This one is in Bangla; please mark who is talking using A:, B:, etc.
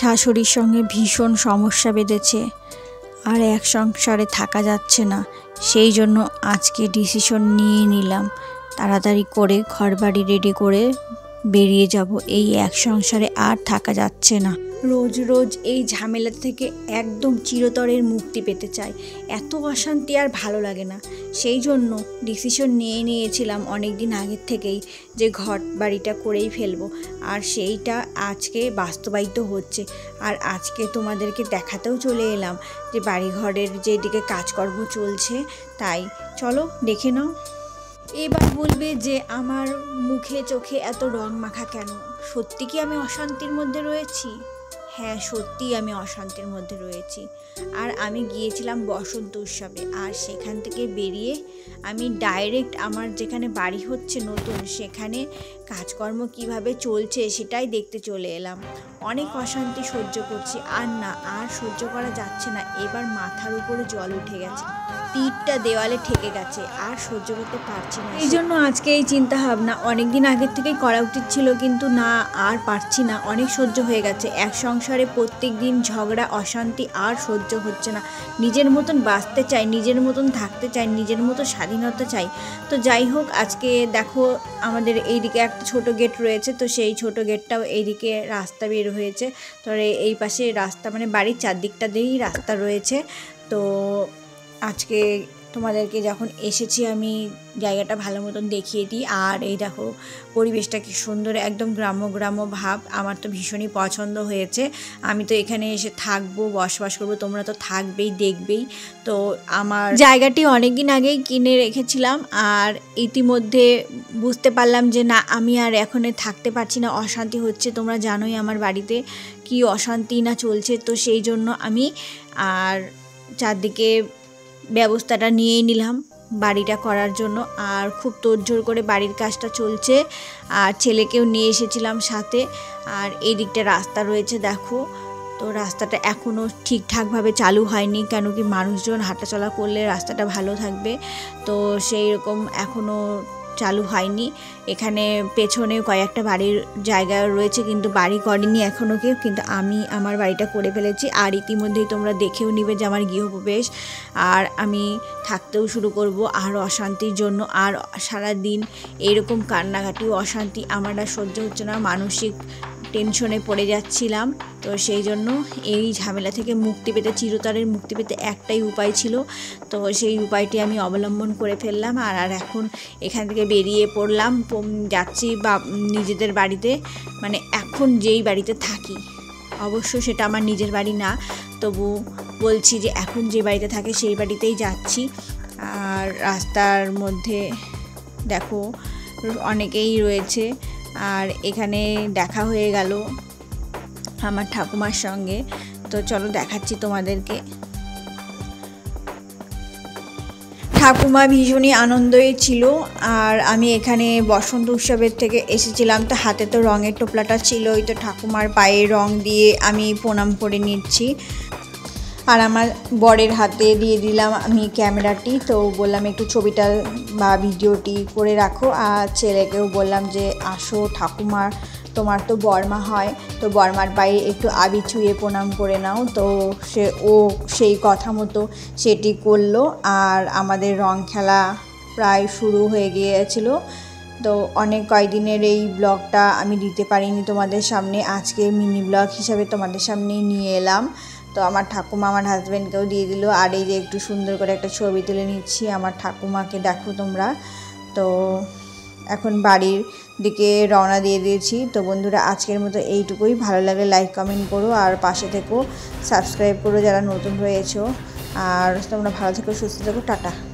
A: শাশুড়ির সঙ্গে ভীষণ সমস্যা বেঁধেছে আর এক সংসারে থাকা যাচ্ছে না। সেই জন্য আজকে ডিসিশন নিয়ে নিলাম, তাড়াতাড়ি করে ঘরবাড়ি রেডি করে বেরিয়ে যাব। এই এক সংসারে আর থাকা যাচ্ছে না। রোজ রোজ এই ঝামেলা থেকে একদম চিরতরের মুক্তি পেতে চাই। এত অশান্তি আর ভালো লাগে না। সেই জন্য ডিসিশন নিয়েছিলাম অনেক দিন আগের থেকেই যে ঘর বাড়িটা করেই ফেলবো, আর সেইটা আজকে বাস্তবায়িত হচ্ছে। আর আজকে তোমাদেরকে দেখাতেও চলে এলাম যে বাড়িঘরের যেদিকে কাজকর্ম চলছে, তাই চলো দেখে নাও। এবার বলবে যে আমার মুখে চোখে এত রং মাখা কেন? সত্যি কি আমি অশান্তির মধ্যে রয়েছি? হ্যাঁ, সত্যিই আমি অশান্তির মধ্যে রয়েছি। আর আমি গিয়েছিলাম বসন্ত উৎসবে, আর সেখান থেকে বেরিয়ে আমি ডাইরেক্ট আমার যেখানে বাড়ি হচ্ছে নতুন, সেখানে কাজকর্ম কিভাবে চলছে সেটাই দেখতে চলে এলাম। অনেক অশান্তি সহ্য করছি, আর সহ্য করা যাচ্ছে না। এবার মাথার উপরে জল উঠে গেছে, পিঠটা দেওয়ালে ঠেকে গেছে, আর সহ্য করতে পারছি না। এই জন্য আজকে এই চিন্তা ভাবনা অনেক দিন আগের থেকেই করা উচিত ছিল, কিন্তু না, আর পারছি না। অনেক সহ্য হয়ে গেছে। এক সংসারে প্রত্যেক দিন ঝগড়া অশান্তি আর সহ্য হচ্ছে না। নিজের মতন বাঁচতে চাই, নিজের মতন থাকতে চাই, নিজের মতো স্বাধীনতা চাই। তো যাই হোক, আজকে দেখো আমাদের এইদিকে একটা ছোট গেট রয়েছে, তো সেই ছোট গেটটাও এইদিকে রাস্তা বের হয়েছে। তো এই পাশে রাস্তা, মানে বাড়ির চারদিকটা দিয়েই রাস্তা রয়েছে। তো আজকে তোমাদেরকে যখন এসেছি আমি জায়গাটা ভালো মতন দেখিয়ে দিই। আর এই দেখো পরিবেশটা কি সুন্দর, একদম গ্রাম্য গ্রাম্য ভাব। আমার তো ভীষণই পছন্দ হয়েছে। আমি তো এখানে এসে থাকবো, বসবাস করবো, তোমরা তো থাকবেই, দেখবেই। তো আমার জায়গাটি অনেক দিন আগেই কিনে রেখেছিলাম, আর ইতিমধ্যে বুঝতে পারলাম যে না, আমি আর এখানে থাকতে পারছি না, অশান্তি হচ্ছে। তোমরা জানোই আমার বাড়িতে কি অশান্তি না চলছে। তো সেই জন্য আমি আর চারদিকে ব্যবস্থাটা নিয়েই নিলাম বাড়িটা করার জন্য। আর খুব তোড়জোড় করে বাড়ির কাজটা চলছে, আর ছেলেকেও নিয়ে এসেছিলাম সাথে। আর এই দিকটা রাস্তা রয়েছে দেখো। তো রাস্তাটা এখনও ঠিকঠাকভাবে চালু হয়নি, কেন কি মানুষজন হাঁটাচলা করলে রাস্তাটা ভালো থাকবে। তো সেই রকম এখনও চালু হয়নি। এখানে পেছনে কয়েকটা বাড়ির জায়গা রয়েছে, কিন্তু বাড়ি করেনি এখনও কেউ, কিন্তু আমি আমার বাড়িটা করে ফেলেছি। আর ইতিমধ্যেই তোমরা দেখেও নিবে যে আমার গৃহপ্রবেশ, আর আমি থাকতেও শুরু করব। আর অশান্তির জন্য আর সারা দিন এরকম কান্নাকাটি অশান্তি আমার আর সহ্য হচ্ছে না, মানসিক টেনশনে পড়ে যাচ্ছিলাম। তো সেই জন্য এই ঝামেলা থেকে মুক্তি পেতে, চিরতরের মুক্তি পেতে একটাই উপায় ছিল। তো সেই উপায়টি আমি অবলম্বন করে ফেললাম। আর এখন এখান থেকে বেরিয়ে পড়লাম, যাচ্ছি বা নিজেদের বাড়িতে, মানে এখন যেই বাড়িতে থাকি। অবশ্য সেটা আমার নিজের বাড়ি না, তবু বলছি যে এখন যে বাড়িতে থাকে সেই বাড়িতেই যাচ্ছি। আর রাস্তার মধ্যে দেখো অনেকেই রয়েছে, আর এখানে দেখা হয়ে গেল আমার ঠাকুমার সঙ্গে। তো চলো দেখাচ্ছি তোমাদেরকে। ঠাকুমা ভীষণই আনন্দই ছিল। আর আমি এখানে বসন্ত উৎসবের থেকে এসেছিলাম, তো হাতে তো রঙের টোপলাটা ছিলই, তো ঠাকুমার পায়ে রং দিয়ে আমি প্রণাম করে নিচ্ছি। আর আমার বরের হাতে দিয়ে দিলাম আমি ক্যামেরাটি। তো বললাম একটু ছবিটা বা ভিডিওটি করে রাখো। আর ছেলেকেও বললাম যে আসো ঠাকুমার, তোমার তো বর্মা হয়, তো বর্মার পায়ে একটু আবির ছুঁয়ে প্রণাম করে নাও। তো সেই কথা মতো সেটি করলো। আর আমাদের রং খেলা প্রায় শুরু হয়ে গিয়েছিল। তো অনেক কয়েকদিনের এই ব্লগটা আমি দিতে পারিনি তোমাদের সামনে, আজকে মিনি ব্লগ হিসাবে তোমাদের সামনে নিয়ে এলাম। তো আমার ঠাকুমা আমার হাজব্যান্ডকেও দিয়ে দিল। আর এই যে একটু সুন্দর করে একটা ছবি তুলে নিচ্ছি আমার ঠাকুমাকে, দেখো তোমরা। তো এখন বাড়ির দিকে রওনা দিয়ে দিয়েছি। তো বন্ধুরা, আজকের মতো এইটুকুই। ভালো লাগলে লাইক কমেন্ট করো, আর পাশে থেকো, সাবস্ক্রাইব করো যারা নতুন রয়েছো। আর তোমরা ভালো থেকো, সুস্থ থেকো, টাটা।